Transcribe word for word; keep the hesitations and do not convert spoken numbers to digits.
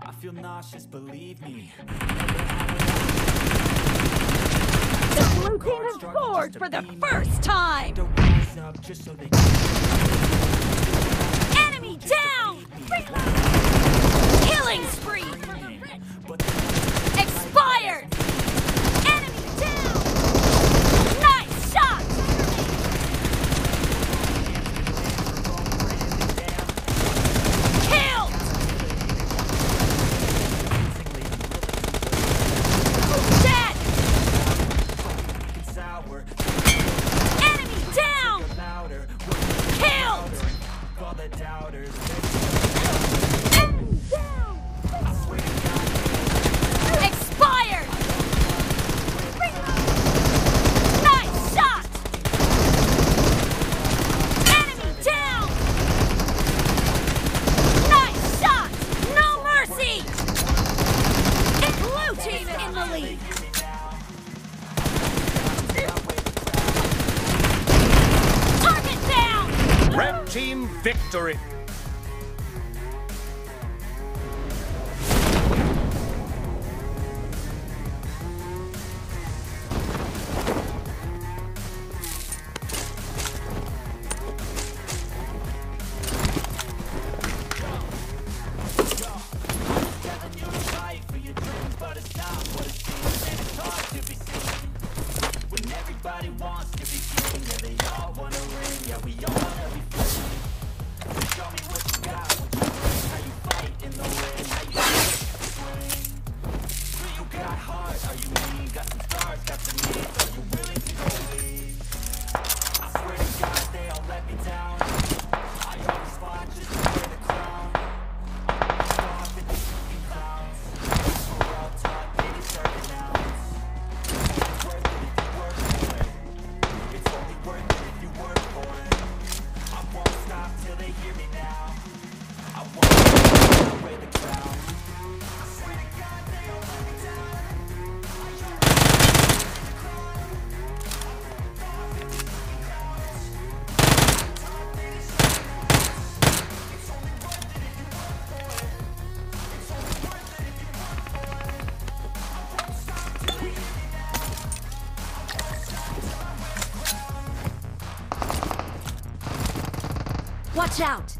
I feel nauseous, believe me. The blue team has scored for the first time! Enemy down! Killing spree! Expired! Enemy down! Nice shot! Killed! Dead! Enemy down! Killed! Enemy down! Expired! Nice shot! Enemy down! Nice shot! No mercy! Blue team in the lead! Target down! Red team victory! Everybody wants to be king, yeah, they all wanna win, yeah, we all wanna be free. Show me what you got, what you bring, how you fight in the wind, how you swing. Do you got heart, are you mean? Got some scars, got some needs, are you willing to go lead? I swear to God, they all let me down. I always fought just to wear the crown. Stop with these fucking clowns. We're all taught they deserve it now. It's worth it if you work for it. It's only worth it if you work for it. I won't stop till they hear me now. I won't stop till wear the crown. I swear to God, they all let me down. I always fought just to wear the crown. Stop with these fucking clowns. Taught they deserve it now. It's only worth it if you work for it. It's only worth it if you work for it. I won't stop till they hear me now. I won't stop till I wear the crown. Watch out!